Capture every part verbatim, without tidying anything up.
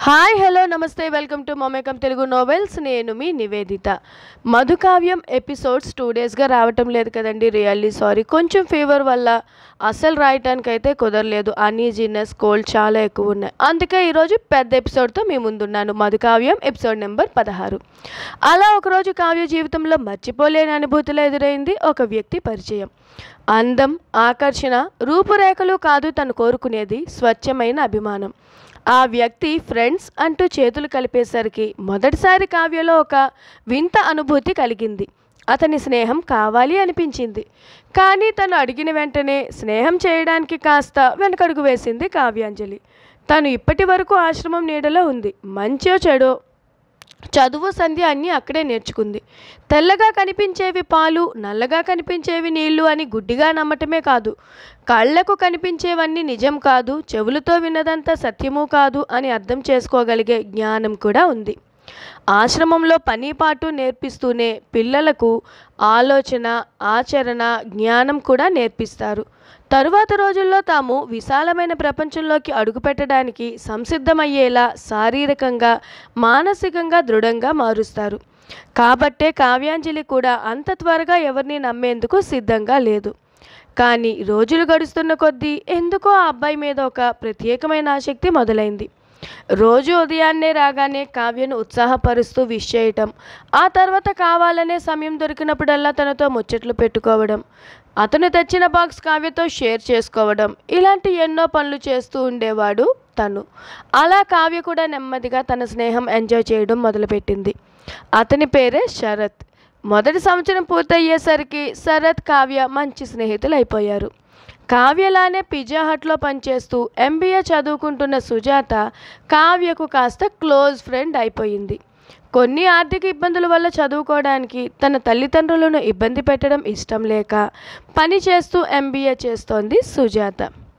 Hi hello నమస్తే welcome to Mamekam Telugu novels. నేను మీ నివేదిత. మధుకావ్యం ఎపిసోడ్స్ టూ డేస్గా రావటం లేదు కదండి. Really sorry. కొంచెం ఫీవర్ వల్ల అసలు రాయటానికి అయితే కుదరలేదు. అనీజీనెస్, కోల్డ్ చాలా ఎక్కువ ఉన్నాయి. అందుకే ఈరోజు పెద్ద ఎపిసోడ్తో మీ ముందున్నాను. మధుకావ్యం ఎపిసోడ్ నెంబర్ పదహారు. అలా ఒకరోజు కావ్య జీవితంలో మర్చిపోలేని అనుభూతులు ఎదురైంది ఒక వ్యక్తి పరిచయం. అందం, ఆకర్షణ, రూపురేఖలు కాదు తను కోరుకునేది, స్వచ్ఛమైన అభిమానం. ఆ వ్యక్తి ఫ్రెండ్స్ అంటూ చేతులు కలిపేసరికి మొదటిసారి కావ్యలో ఒక వింత అనుభూతి కలిగింది. అతని స్నేహం కావాలి అనిపించింది. కానీ తను అడిగిన వెంటనే స్నేహం చేయడానికి కాస్త వెనకడుగు వేసింది కావ్యాంజలి. తను ఇప్పటి వరకు ఆశ్రమం నీడలో ఉంది. మంచో చెడో చదువు, సంధ్య అన్నీ అక్కడే నేర్చుకుంది. తెల్లగా కనిపించేవి పాలు, నల్లగా కనిపించేవి నీళ్లు అని గుడ్డిగా నమ్మటమే కాదు, కళ్లకు కనిపించేవన్నీ నిజం కాదు, చెవులతో విన్నదంతా సత్యము కాదు అని అర్థం చేసుకోగలిగే జ్ఞానం కూడా ఉంది. ఆశ్రమంలో పనిపాటు నేర్పిస్తూనే పిల్లలకు ఆలోచన, ఆచరణ, జ్ఞానం కూడా నేర్పిస్తారు. తరువాత రోజుల్లో తాము విశాలమైన ప్రపంచంలోకి అడుగుపెట్టడానికి సంసిద్ధమయ్యేలా శారీరకంగా, మానసికంగా దృఢంగా మారుస్తారు. కాబట్టే కావ్యాంజలి కూడా అంత త్వరగా ఎవరిని నమ్మేందుకు సిద్ధంగా లేదు. కానీ రోజులు గడుస్తున్న కొద్దీ ఎందుకో ఆ అబ్బాయి మీద ఒక ప్రత్యేకమైన ఆసక్తి మొదలైంది. రోజు ఉదయాన్నే రాగానే కావ్యను ఉత్సాహపరుస్తూ విష్ చేయటం, ఆ తర్వాత కావాలనే సమయం దొరికినప్పుడల్లా తనతో ముచ్చట్లు పెట్టుకోవడం, అతను తెచ్చిన బాక్స్ కావ్యతో షేర్ చేసుకోవడం, ఇలాంటి ఎన్నో పనులు చేస్తూ ఉండేవాడు తను. అలా కావ్య కూడా నెమ్మదిగా తన స్నేహం ఎంజాయ్ చేయడం మొదలుపెట్టింది. అతని పేరే శరత్. మొదటి సంవత్సరం పూర్తయ్యేసరికి శరత్, కావ్య మంచి స్నేహితులు అయిపోయారు. కావ్యలానే పిజ్జా హట్లో పనిచేస్తూ ఎంబీఏ చదువుకుంటున్న సుజాత కావ్యకు కాస్త క్లోజ్ ఫ్రెండ్ అయిపోయింది. కొన్ని ఆర్థిక ఇబ్బందుల వల్ల చదువుకోవడానికి తన తల్లిదండ్రులను ఇబ్బంది పెట్టడం ఇష్టం లేక పని చేస్తూ ఎంబీఏ చేస్తోంది సుజాత.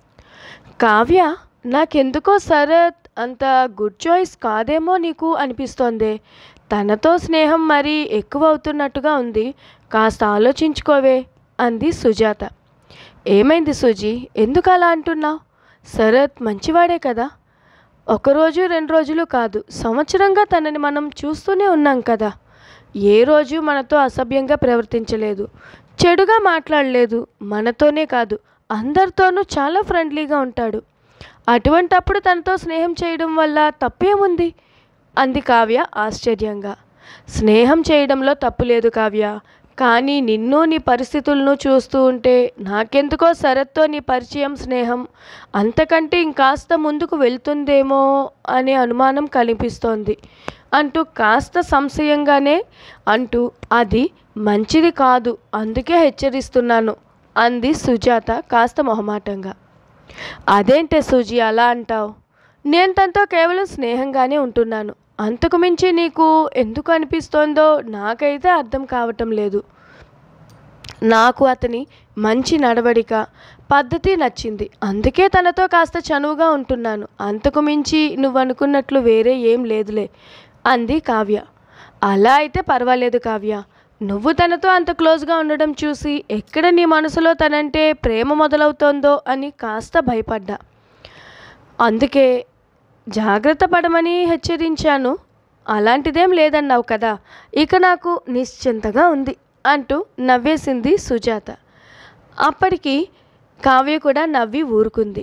కావ్య, నాకెందుకో శరత్ అంత గుడ్ చాయిస్ కాదేమో నీకు అనిపిస్తోంది. తనతో స్నేహం మరీ ఎక్కువ అవుతున్నట్టుగా ఉంది. కాస్త ఆలోచించుకోవే అంది సుజాత. ఏమైంది సుజీ, ఎందుకు అలా అంటున్నావు? శరత్ మంచివాడే కదా. ఒకరోజు రెండు రోజులు కాదు, సంవత్సరంగా తనని మనం చూస్తూనే ఉన్నాం కదా. ఏ రోజు మనతో అసభ్యంగా ప్రవర్తించలేదు, చెడుగా మాట్లాడలేదు. మనతోనే కాదు, అందరితోనూ చాలా ఫ్రెండ్లీగా ఉంటాడు. అటువంటప్పుడు తనతో స్నేహం చేయడం వల్ల తప్పేముంది అంది కావ్య ఆశ్చర్యంగా. స్నేహం చేయడంలో తప్పు లేదు కావ్య, కానీ నిన్ను, నీ పరిస్థితులను చూస్తూ ఉంటే నాకెందుకో శరత్తో నీ పరిచయం, స్నేహం అంతకంటే ఇంకాస్త ముందుకు వెళ్తుందేమో అనే అనుమానం కనిపిస్తోంది అంటూ కాస్త సంశయంగానే అంటూ, అది మంచిది కాదు, అందుకే హెచ్చరిస్తున్నాను అంది సుజాత కాస్త మొహమాటంగా. అదేంటే సూజీ అలా అంటావు? నేను తనతో కేవలం స్నేహంగానే ఉంటున్నాను. అంతకు మించి నీకు ఎందుకు అనిపిస్తోందో నాకైతే అర్థం కావటం లేదు. నాకు అతని మంచి నడవడిక, పద్ధతి నచ్చింది. అందుకే తనతో కాస్త చనువుగా ఉంటున్నాను. అంతకు మించి నువ్వు అనుకున్నట్లు వేరే ఏం లేదులే అంది కావ్య. అలా అయితే పర్వాలేదు కావ్య. నువ్వు తనతో అంత క్లోజ్గా ఉండడం చూసి ఎక్కడ నీ మనసులో తనంటే ప్రేమ మొదలవుతోందో అని కాస్త భయపడ్డా. అందుకే జాగ్రత్త పడమని హెచ్చరించాను. అలాంటిదేం లేదన్నావు కదా, ఇక నాకు నిశ్చింతగా ఉంది అంటూ నవ్వేసింది సుజాత. అప్పటికి కావ్య కూడా నవ్వి ఊరుకుంది.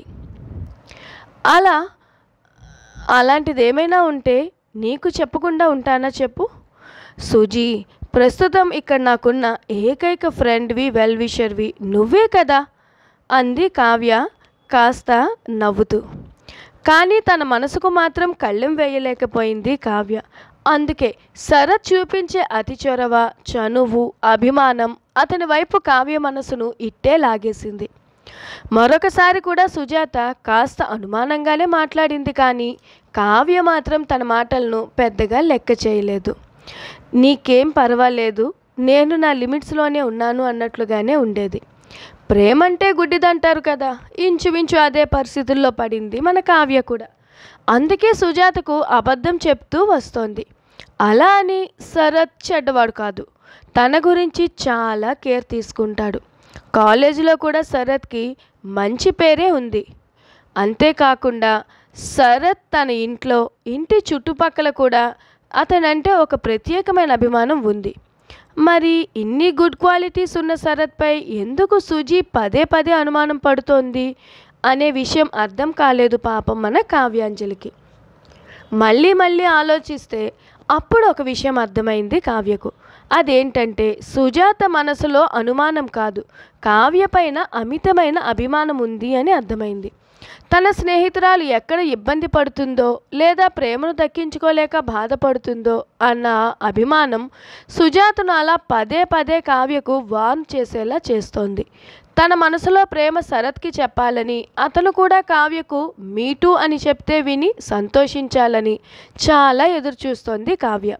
అలా అలాంటిదేమైనా ఉంటే నీకు చెప్పకుండా ఉంటానా చెప్పు సుజీ. ప్రస్తుతం ఇక్కడ నాకున్న ఏకైక ఫ్రెండ్వి, వెల్ విషర్వి నువ్వే కదా అంది కావ్య కాస్త నవ్వుతూ. కానీ తన మనసుకు మాత్రం కళ్ళెం వేయలేకపోయింది కావ్య. అందుకే శరత్ చూపించే అతి చొరవ, చనువు, అభిమానం అతని వైపు కావ్య మనసును ఇట్టే లాగేసింది. మరొకసారి కూడా సుజాత కాస్త అనుమానంగానే మాట్లాడింది. కానీ కావ్య మాత్రం తన మాటలను పెద్దగా లెక్క చేయలేదు. నీకేం పర్వాలేదు, నేను నా లిమిట్స్లోనే ఉన్నాను అన్నట్లుగానే ఉండేది. ప్రేమంటే గుడ్డిదంటారు కదా, ఇంచుమించు అదే పరిస్థితుల్లో పడింది మన కావ్య కూడా. అందుకే సుజాతకు అబద్ధం చెప్తూ వస్తోంది. అలా అని శరత్ చెడ్డవాడు కాదు. తన గురించి చాలా కేర్ తీసుకుంటాడు. కాలేజీలో కూడా శరత్కి మంచి పేరే ఉంది. అంతేకాకుండా శరత్ తన ఇంట్లో, ఇంటి చుట్టుపక్కల కూడా అతనంటే ఒక ప్రత్యేకమైన అభిమానం ఉంది. మరి ఇన్ని గుడ్ క్వాలిటీస్ ఉన్న శరత్పై ఎందుకు సుజీ పదే పదే అనుమానం పడుతోంది అనే విషయం అర్థం కాలేదు పాపం మన కావ్యాంజలికి. మళ్ళీ మళ్ళీ ఆలోచిస్తే అప్పుడు ఒక విషయం అర్థమైంది కావ్యకు. అదేంటంటే సుజాత మనసులో అనుమానం కాదు, కావ్య పైన అమితమైన అభిమానం ఉంది అని అర్థమైంది. తన స్నేహితురాలు ఎక్కడ ఇబ్బంది పడుతుందో లేదా ప్రేమను దక్కించుకోలేక బాధపడుతుందో అన్న అభిమానం సుజాతను అలా పదే పదే కావ్యకు వార్న్ చేసేలా చేస్తోంది. తన మనసులో ప్రేమ శరత్కి చెప్పాలని, అతను కూడా కావ్యకు మీటూ అని చెప్తే విని సంతోషించాలని చాలా ఎదురు చూస్తోంది కావ్య.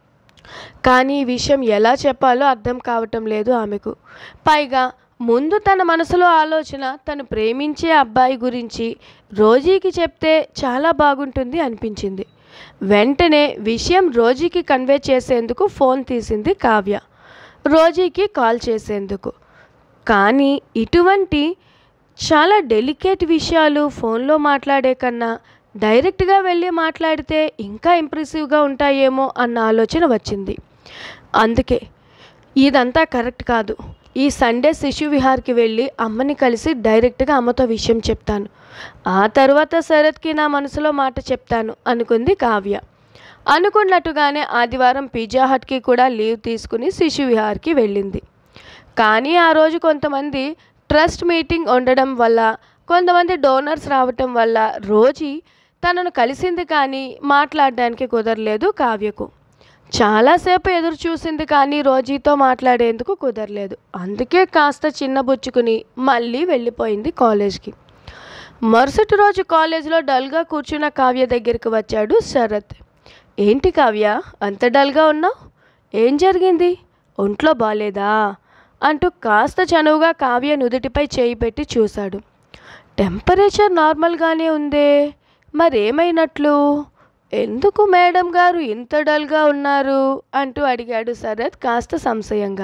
కానీ ఈ విషయం ఎలా చెప్పాలో అర్థం కావటం లేదు ఆమెకు. పైగా ముందు తన మనసులో ఆలోచన తను ప్రేమించే అబ్బాయి గురించి రోజీకి చెప్తే చాలా బాగుంటుంది అనిపించింది. వెంటనే విషయం రోజీకి కన్వే చేసేందుకు ఫోన్ తీసింది కావ్య, రోజీకి కాల్ చేసేందుకు. కానీ ఇటువంటి చాలా డెలికేట్ విషయాలు ఫోన్లో మాట్లాడే కన్నా డైరెక్ట్గా వెళ్ళి మాట్లాడితే ఇంకా ఇంప్రెసివ్గా ఉంటాయేమో అన్న ఆలోచన వచ్చింది. అందుకే ఇదంతా కరెక్ట్ కాదు, ఈ సండే శిశు విహార్కి వెళ్ళి అమ్మని కలిసి డైరెక్ట్గా అమ్మతో విషయం చెప్తాను, ఆ తర్వాత శరత్కి నా మనసులో మాట చెప్తాను అనుకుంది కావ్య. అనుకున్నట్టుగానే ఆదివారం పిజ్జా హట్కి కూడా లీవ్ తీసుకుని శిశు విహార్కి వెళ్ళింది. కానీ ఆ రోజు కొంతమంది ట్రస్ట్ మీటింగ్ ఉండడం వల్ల, కొంతమంది డోనర్స్ రావటం వల్ల రోజీ తనను కలిసింది కానీ మాట్లాడడానికి కుదరలేదు కావ్యకు. చాలాసేపు ఎదురు చూసింది కానీ రోజీతో మాట్లాడేందుకు కుదరలేదు. అందుకే కాస్త చిన్నబుచ్చుకుని మళ్ళీ వెళ్ళిపోయింది కాలేజ్కి. మరుసటి రోజు కాలేజ్లో డల్గా కూర్చున్న కావ్య దగ్గరికి వచ్చాడు శరత్. ఏంటి కావ్య అంత డల్గా ఉన్నావు, ఏం జరిగింది, ఒంట్లో బాలేదా అంటూ కాస్త చనువుగా కావ్య నుదుటిపై చేయి పెట్టి చూశాడు. టెంపరేచర్ నార్మల్గానే ఉందే, మరేమైనట్లు, ఎందుకు మేడం గారు ఇంత డల్గా ఉన్నారు అంటూ అడిగాడు శరత్ కాస్త సంశయంగా.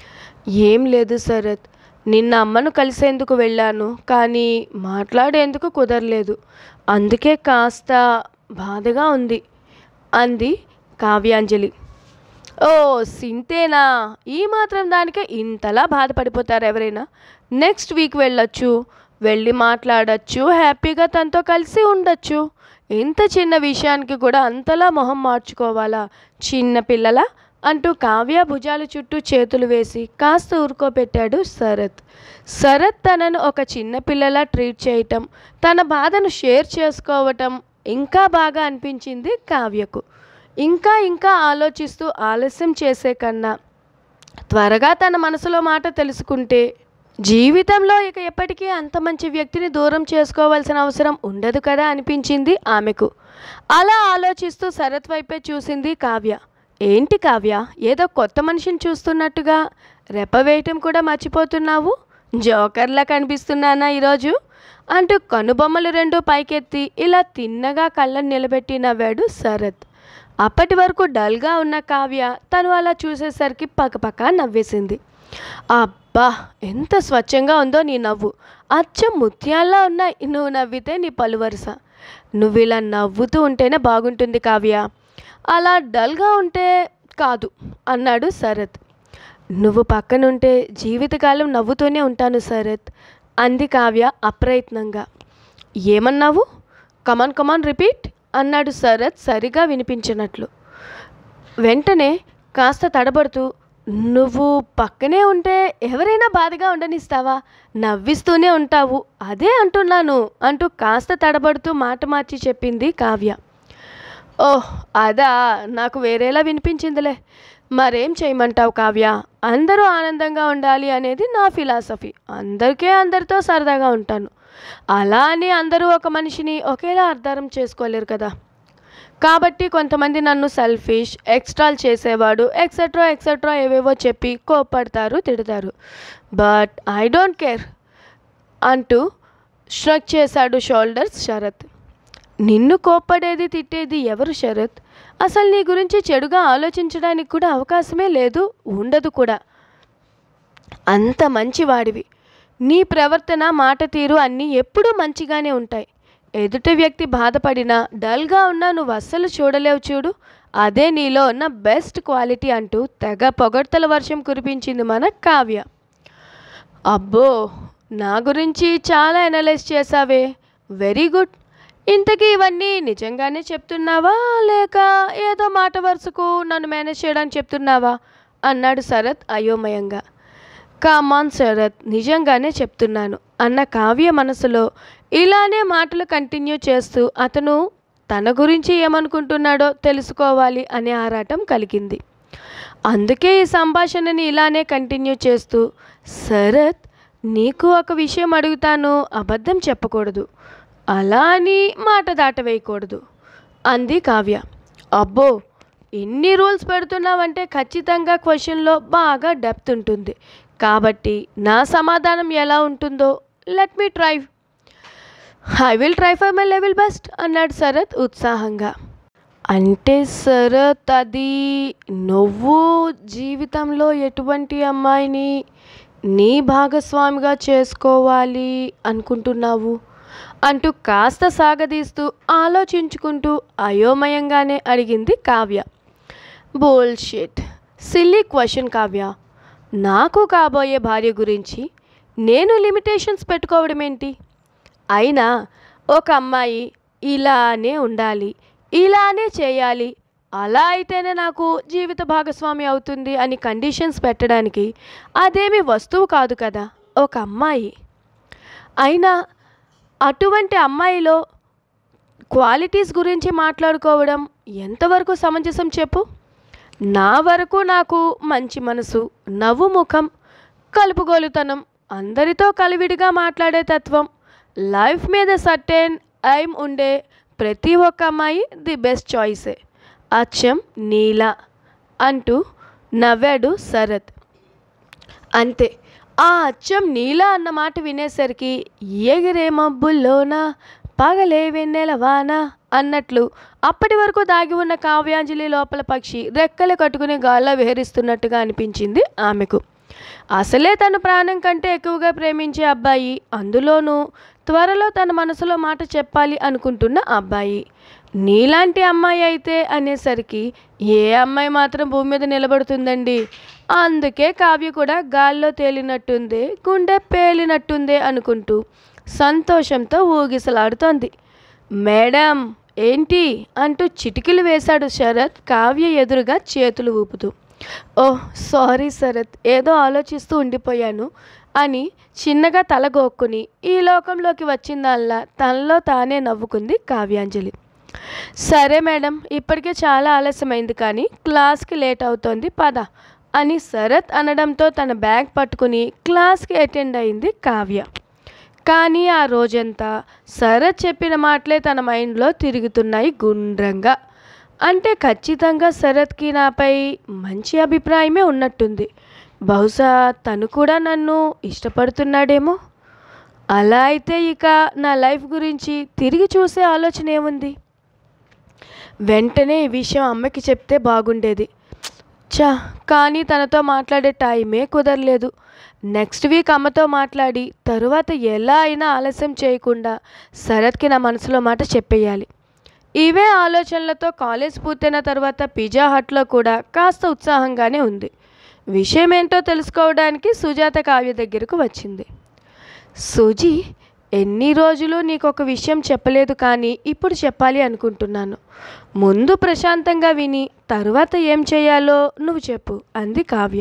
ఏం లేదు శరత్, నిన్న అమ్మను కలిసేందుకు వెళ్ళాను కానీ మాట్లాడేందుకు కుదరలేదు, అందుకే కాస్త బాధగా ఉంది అంది కావ్యాంజలి. ఓ సింతేనా, ఈ మాత్రం దానికే ఇంతలా బాధపడిపోతారు ఎవరైనా? నెక్స్ట్ వీక్ వెళ్ళొచ్చు, వెళ్ళి మాట్లాడచ్చు, హ్యాపీగా తనతో కలిసి ఉండొచ్చు. ఇంత చిన్న విషయానికి కూడా అంతలా మొహం మార్చుకోవాలా చిన్న పిల్లల అంటూ కావ్య భుజాల చుట్టూ చేతులు వేసి కాస్త ఊరుకోబెట్టాడు శరత్. శరత్ తనను ఒక చిన్న పిల్లలా ట్రీట్ చేయటం, తన బాధను షేర్ చేసుకోవటం ఇంకా బాగా అనిపించింది కావ్యకు. ఇంకా ఇంకా ఆలోచిస్తూ ఆలస్యం చేసే కన్నా త్వరగా తన మనసులో మాట తెలుసుకుంటే జీవితంలో ఇక ఎప్పటికీ అంత మంచి వ్యక్తిని దూరం చేసుకోవాల్సిన అవసరం ఉండదు కదా అనిపించింది ఆమెకు. అలా ఆలోచిస్తూ శరత్ వైపే చూసింది కావ్య. ఏంటి కావ్య, ఏదో కొత్త మనిషిని చూస్తున్నట్టుగా రెప్ప వేయటం కూడా మర్చిపోతున్నావు, జోకర్లా కనిపిస్తున్నానా ఈరోజు అంటూ కనుబొమ్మలు రెండు పైకెత్తి ఇలా తిన్నగా కళ్ళను నిలబెట్టి నవ్వాడు శరత్. అప్పటి వరకు డల్గా ఉన్న కావ్య తను అలా చూసేసరికి పక్కపక్క నవ్వేసింది. అబ్బా ఎంత స్వచ్ఛంగా ఉందో నీ నవ్వు, అచ్చం ముత్యాల్లా ఉన్నాయి నువ్వు నవ్వితే నీ పలువరుస, నువ్వు ఇలా నవ్వుతూ ఉంటేనే బాగుంటుంది కావ్య, అలా డల్గా ఉంటే కాదు అన్నాడు శరత్. నువ్వు పక్కనుంటే జీవితకాలం నవ్వుతూనే ఉంటాను శరత్ అంది కావ్య అప్రయత్నంగా. ఏమన్నావు, కమాన్ కమాన్ రిపీట్ అన్నాడు శరత్ సరిగా వినిపించినట్లు. వెంటనే కాస్త తడబడుతూ, నువ్వు పక్కనే ఉంటే ఎవరైనా బాధగా ఉండనిస్తావా, నవ్విస్తూనే ఉంటావు అదే అంటున్నాను అంటూ కాస్త తడబడుతూ మాట మార్చి చెప్పింది కావ్య. ఓహ్ అదా, నాకు వేరేలా వినిపించిందిలే, మరేం చేయమంటావు కావ్య, అందరూ ఆనందంగా ఉండాలి అనేది నా ఫిలాసఫీ, అందరికీ అందరితో సరదాగా ఉంటాను, అలా అని అందరూ ఒక మనిషిని ఒకేలా అర్థం చేసుకోలేరు కదా, కాబట్టి కొంతమంది నన్ను సెల్ఫిష్, ఎక్స్ట్రాల్ చేసేవాడు ఎక్సెట్రా ఎక్సెట్రా ఏవేవో చెప్పి కోప్పడతారు, తిడతారు, బట్ ఐ డోంట్ కేర్ అంటూ స్ట్రక్ చేశాడు షోల్డర్స్ శరత్. నిన్ను కోప్పడేది తిట్టేది ఎవరు శరత్, అసలు నీ గురించి చెడుగా ఆలోచించడానికి కూడా అవకాశమే లేదు, ఉండదు కూడా, అంత మంచివాడివి, నీ ప్రవర్తన మాట తీరు అన్నీ ఎప్పుడూ మంచిగానే ఉంటాయి, ఎదుటి వ్యక్తి బాధపడినా డల్గా ఉన్నా నువ్వు అస్సలు చూడలేవు చూడు, అదే నీలో ఉన్న బెస్ట్ క్వాలిటీ అంటూ తెగ పొగడ్తల వర్షం కురిపించింది మన కావ్య. అబ్బో, నా గురించి చాలా అనలైజ్ చేసావే, వెరీ గుడ్. ఇంతకీ ఇవన్నీ నిజంగానే చెప్తున్నావా లేక ఏదో మాట వరుసకు నన్ను మేనేజ్ చేయడానికి చెప్తున్నావా అన్నాడు శరత్ అయోమయంగా. కామాన్ శరత్, నిజంగానే చెప్తున్నాను అన్న కావ్య మనసులో ఇలానే మాటలు కంటిన్యూ చేస్తూ అతను తన గురించి ఏమనుకుంటున్నాడో తెలుసుకోవాలి అనే ఆరాటం కలిగింది. అందుకే ఈ సంభాషణని ఇలానే కంటిన్యూ చేస్తూ, శరత్, నీకు ఒక విషయం అడుగుతాను, అబద్ధం చెప్పకూడదు, అలా అని మాట దాటవేయకూడదు అంది కావ్య. అబ్బో, ఇన్ని రూల్స్ పెడుతున్నావంటే ఖచ్చితంగా క్వశ్చన్లో బాగా డెప్త్ ఉంటుంది, కాబట్టి నా సమాధానం ఎలా ఉంటుందో let me try. I will try for my level best అన్నాడు శరత్ ఉత్సాహంగా. అంటే శరత్, అది నువ్వు జీవితంలో ఎటువంటి అమ్మాయిని నీ భాగస్వామిగా చేసుకోవాలి అనుకుంటున్నావు అంటూ కాస్త సాగదీస్తూ ఆలోచించుకుంటూ అయోమయంగానే అడిగింది Kavya. Bullshit, silly question Kavya. నాకు కాబోయే భార్య గురించి నేను లిమిటేషన్స్ పెట్టుకోవడం ఏంటి? అయినా ఒక అమ్మాయి ఇలానే ఉండాలి, ఇలానే చేయాలి, అలా అయితేనే నాకు జీవిత భాగస్వామి అవుతుంది అని కండిషన్స్ పెట్టడానికి అదేమి వస్తువు కాదు కదా ఒక అమ్మాయి. అయినా అటువంటి అమ్మాయిలో క్వాలిటీస్ గురించి మాట్లాడుకోవడం ఎంతవరకు సమంజసం చెప్పు? నా వరకు నాకు మంచి మనసు, నవ్వు ముఖం, కలుపుగోలుతనం, అందరితో కలివిడిగా మాట్లాడే తత్వం, లైఫ్ మీద సర్టెన్ ఎయిమ్ ఉండే ప్రతి ఒక్క అమ్మాయి ది బెస్ట్ చాయిసే. అచ్చం నీలా అంటూ నవ్వాడు శరత్. అంతే, ఆ అచ్చం నీలా అన్న మాట వినేసరికి ఎగిరే మబ్బుల్లోనా పగలే వెన్నెలవానా అన్నట్లు అప్పటి వరకు దాగి ఉన్న కావ్యాంజలి లోపల పక్షి రెక్కలు కట్టుకుని గాల్లో విహరిస్తున్నట్టుగా అనిపించింది ఆమెకు. అసలే తను ప్రాణం కంటే ఎక్కువగా ప్రేమించే అబ్బాయి, అందులోనూ త్వరలో తన మనసులో మాట చెప్పాలి అనుకుంటున్న అబ్బాయి, నీలాంటి అమ్మాయి అయితే అనేసరికి ఏ అమ్మాయి మాత్రం భూమి మీద నిలబడుతుందండి? అందుకే కావ్య కూడా గాల్లో తేలినట్టుందే, గుండె పేలినట్టుందే అనుకుంటూ సంతోషంతో ఊగిసలాడుతోంది. మేడం ఏంటి అంటూ చిటికలు వేశాడు శరత్ కావ్య ఎదురుగా చేతులు ఊపుతూ. ఓహ్ సారీ శరత్, ఏదో ఆలోచిస్తూ ఉండిపోయాను అని చిన్నగా తలగొక్కుని ఈ లోకంలోకి వచ్చిందల్లా తనలో తానే నవ్వుకుంది కావ్యాంజలి. సరే మేడం, ఇప్పటికే చాలా ఆలస్యమైంది, కానీ క్లాస్కి లేట్ అవుతోంది, పద అని శరత్ అనడంతో తన బ్యాగ్ పట్టుకుని క్లాస్కి అటెండ్ అయింది కావ్య. కానీ ఆ రోజంతా శరత్ చెప్పిన మాటలే తన మైండ్లో తిరుగుతున్నాయి గుండ్రంగా. అంటే ఖచ్చితంగా శరత్కి నాపై మంచి అభిప్రాయమే ఉన్నట్టుంది. బహుశా తను కూడా నన్ను ఇష్టపడుతున్నాడేమో. అలా అయితే ఇక నా లైఫ్ గురించి తిరిగి చూసే ఆలోచన ఏముంది? వెంటనే ఈ విషయం అమ్మకి చెప్తే బాగుండేది. చా, కానీ తనతో మాట్లాడే టైమే కుదరలేదు. నెక్స్ట్ వీక్ అమ్మతో మాట్లాడి తరువాత ఎలా అయినా ఆలస్యం చేయకుండా శరత్కి నా మనసులో మాట చెప్పేయాలి. ఇవే ఆలోచనలతో కాలేజ్ పూర్తయిన తర్వాత పిజ్జా హట్లో కూడా కాస్త ఉత్సాహంగానే ఉంది. విషయం ఏంటో తెలుసుకోవడానికి సుజాత కావ్య దగ్గరకు వచ్చింది. సుజీ, ఎన్ని రోజులు నీకు ఒక విషయం చెప్పలేదు, కానీ ఇప్పుడు చెప్పాలి అనుకుంటున్నాను. ముందు ప్రశాంతంగా విని తరువాత ఏం చేయాలో నువ్వు చెప్పు అంది కావ్య.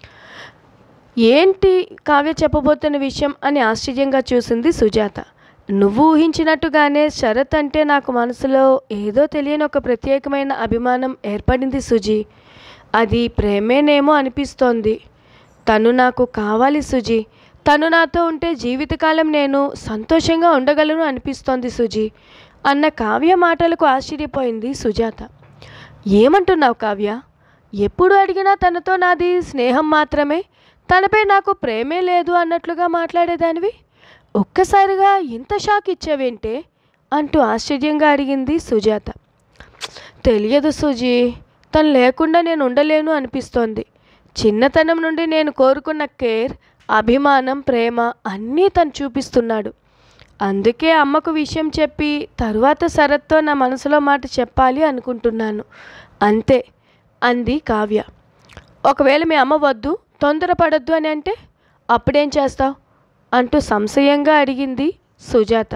ఏంటి కావ్య చెప్పబోతున్న విషయం అని ఆశ్చర్యంగా చూసింది సుజాత. నువ్వు ఊహించినట్టుగానే శరత్ అంటే నాకు మనసులో ఏదో తెలియని ఒక ప్రత్యేకమైన అభిమానం ఏర్పడింది సుజీ. అది ప్రేమేనేమో అనిపిస్తోంది. తను నాకు కావాలి సుజీ. తను నాతో ఉంటే జీవితకాలం నేను సంతోషంగా ఉండగలను అనిపిస్తోంది సుజీ అన్న కావ్య మాటలకు ఆశ్చర్యపోయింది సుజాత. ఏమంటున్నావు కావ్య? ఎప్పుడు అడిగినా తనతో నాది స్నేహం మాత్రమే, తనపై నాకు ప్రేమే లేదు అన్నట్లుగా మాట్లాడేదానివి, ఒక్కసారిగా ఇంత షాక్ ఇచ్చావేంటే అంటూ ఆశ్చర్యంగా అడిగింది సుజాత. తెలియదు సుజీ, తను లేకుండా నేను ఉండలేను అనిపిస్తోంది. చిన్నతనం నుండి నేను కోరుకున్న కేర్, అభిమానం, ప్రేమ అన్నీ తను చూపిస్తున్నాడు. అందుకే అమ్మకు విషయం చెప్పి తరువాత శరత్తో నా మనసులో మాట చెప్పాలి అనుకుంటున్నాను, అంతే అంది కావ్య. ఒకవేళ మీ అమ్మ వద్దు, తొందరపడద్దు అని అంటే అప్పుడేం చేస్తావు అంటూ సంశయంగా అడిగింది సుజాత.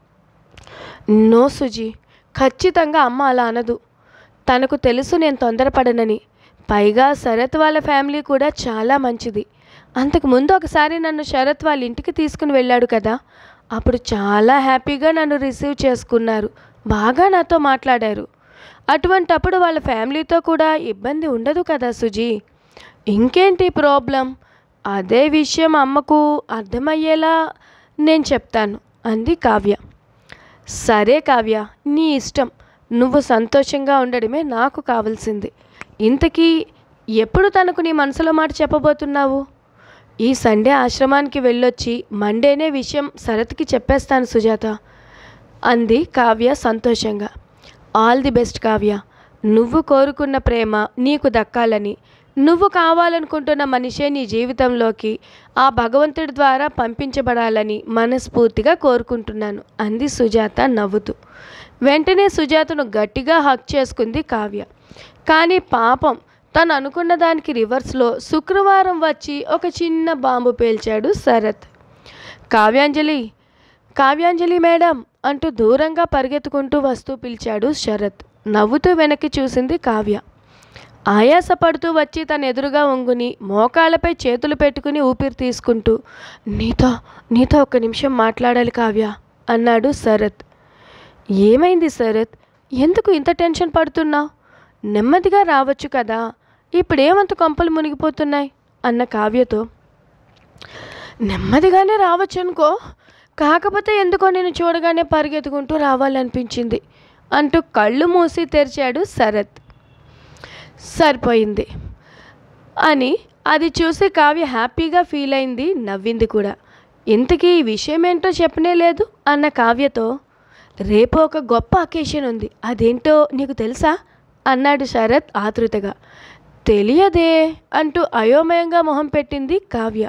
నో సుజీ, ఖచ్చితంగా అమ్మ అలా అనదు. తనకు తెలుసు నేను తొందరపడనని. పైగా శరత్ వాళ్ళ ఫ్యామిలీ కూడా చాలా మంచిది. అంతకుముందు ఒకసారి నన్ను శరత్ వాళ్ళ ఇంటికి తీసుకుని వెళ్ళాడు కదా, అప్పుడు చాలా హ్యాపీగా నన్ను రిసీవ్ చేసుకున్నారు, బాగా నాతో మాట్లాడారు. అటువంటప్పుడు వాళ్ళ ఫ్యామిలీతో కూడా ఇబ్బంది ఉండదు కదా సుజీ. ఇంకేంటి ప్రాబ్లం? అదే విషయం అమ్మకు అర్థమయ్యేలా నేను చెప్తాను అంది కావ్య. సరే కావ్య, నీ ఇష్టం. నువ్వు సంతోషంగా ఉండడమే నాకు కావాల్సింది. ఇంతకీ ఎప్పుడు తనకు నీ మనసులో మాట చెప్పబోతున్నావు? ఈ సండే ఆశ్రమానికి వెళ్ళొచ్చి మండేనే విషయం శరత్కి చెప్పేస్తాను సుజాత అంది కావ్య సంతోషంగా. All the best Kavya. నువ్వు కోరుకున్న ప్రేమ నీకు దక్కాలని, నువ్వు కావాలనుకుంటున్న మనిషే నీ జీవితంలోకి ఆ భగవంతుడి ద్వారా పంపించబడాలని మనస్ఫూర్తిగా కోరుకుంటున్నాను అంది సుజాత నవ్వుతూ. వెంటనే సుజాతను గట్టిగా హక్ చేసుకుంది కావ్య. కానీ పాపం తను అనుకున్న దానికి రివర్స్లో శుక్రవారం వచ్చి ఒక చిన్న బాంబు పేల్చాడు శరత్. కావ్యాంజలి, కావ్యాంజలి మేడం అంటూ దూరంగా పరిగెత్తుకుంటూ వస్తూ పిలిచాడు శరత్. నవ్వుతూ వెనక్కి చూసింది కావ్య. ఆయాసపడుతూ వచ్చి తన ఎదురుగా వంగుని మోకాళ్ళపై చేతులు పెట్టుకుని ఊపిరి తీసుకుంటూ, నీతో నీతో ఒక్క నిమిషం మాట్లాడాలి కావ్య అన్నాడు శరత్. ఏమైంది శరత్? ఎందుకు ఇంత టెన్షన్ పడుతున్నావు? నెమ్మదిగా రావచ్చు కదా, ఇప్పుడేమంత కొంపలు మునిగిపోతున్నాయి అన్న కావ్యతో. నెమ్మదిగానే రావచ్చు అనుకో, కాకపోతే ఎందుకో నేను చూడగానే పరిగెత్తుకుంటూ రావాలనిపించింది అంటూ కళ్ళు మూసి తెరిచాడు శరత్. సరిపోయింది అని అది చూసి కావ్య హ్యాపీగా ఫీల్ అయింది, నవ్వింది కూడా. ఇంతకీ ఈ విషయం ఏంటో చెప్పనే లేదు అన్న కావ్యతో, రేపు ఒక గొప్ప అకేషన్ ఉంది, అదేంటో నీకు తెలుసా అన్నాడు శరత్ ఆతృతగా. తెలియదే అంటూ అయోమయంగా మొహం పెట్టింది కావ్య.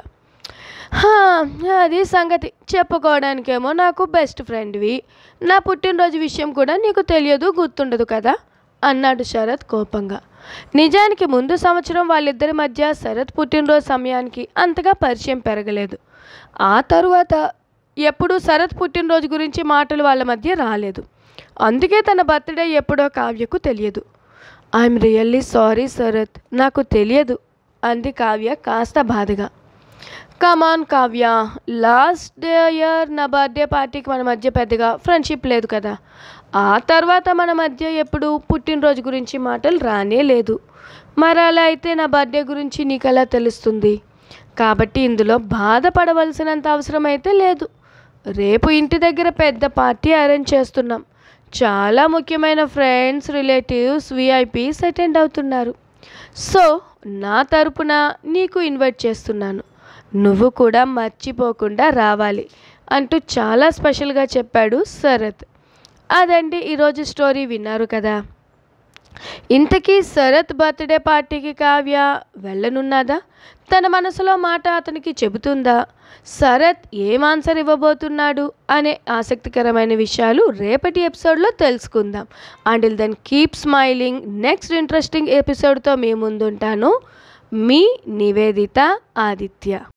అది సంగతి, చెప్పుకోవడానికేమో నాకు బెస్ట్ ఫ్రెండ్వి, నా పుట్టినరోజు విషయం కూడా నీకు తెలియదు, గుర్తుండదు కదా అన్నాడు శరత్ కోపంగా. నిజానికి ముందు సంవత్సరం వాళ్ళిద్దరి మధ్య శరత్ పుట్టినరోజు సమయానికి అంతగా పరిచయం పెరగలేదు. ఆ తరువాత ఎప్పుడూ శరత్ పుట్టినరోజు గురించి మాటలు వాళ్ళ మధ్య రాలేదు. అందుకే తన బర్త్డే ఎప్పుడో కావ్యకు తెలియదు. ఐఎమ్ రియల్లీ సారీ శరత్, నాకు తెలియదు అంది కావ్య కాస్త బాధగా. కమాన్ కావ్య, లాస్ట్ ఇయర్ నా బర్త్డే పార్టీకి మన మధ్య పెద్దగా ఫ్రెండ్షిప్ లేదు కదా, ఆ తర్వాత మన మధ్య ఎప్పుడు పుట్టినరోజు గురించి మాటలు రానే లేదు. మరి అలా అయితే నా బర్త్డే గురించి నీకు ఎలా తెలుస్తుంది? కాబట్టి ఇందులో బాధపడవలసినంత అవసరం అయితే లేదు. రేపు ఇంటి దగ్గర పెద్ద పార్టీ అరేంజ్ చేస్తున్నాం. చాలా ముఖ్యమైన ఫ్రెండ్స్, రిలేటివ్స్, విఐపీస్ అటెండ్ అవుతున్నారు. సో నా తరపున నీకు ఇన్వైట్ చేస్తున్నాను, నువ్వు కూడా మర్చిపోకుండా రావాలి అంటూ చాలా స్పెషల్గా చెప్పాడు శరత్. అదండి ఈరోజు స్టోరీ, విన్నారు కదా. ఇంతకీ శరత్ బర్త్డే పార్టీకి కావ్య వెళ్ళనున్నదా? తన మనసులో మాట అతనికి చెబుతుందా? శరత్ ఏం ఆన్సర్ ఇవ్వబోతున్నాడు అనే ఆసక్తికరమైన విషయాలు రేపటి ఎపిసోడ్లో తెలుసుకుందాం. Until then keep smiling. Next interesting ఎపిసోడ్తో మీ ముందుంటాను. మీ నివేదిత ఆదిత్య.